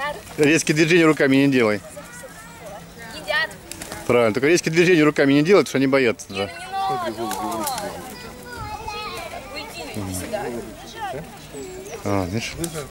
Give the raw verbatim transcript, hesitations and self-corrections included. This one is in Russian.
Резкие движения руками не делай. Едят. Правильно, только резкие движения руками не делай, потому что они боятся. Не, Да. ну не надо. Уйди, иди сюда. А, видишь?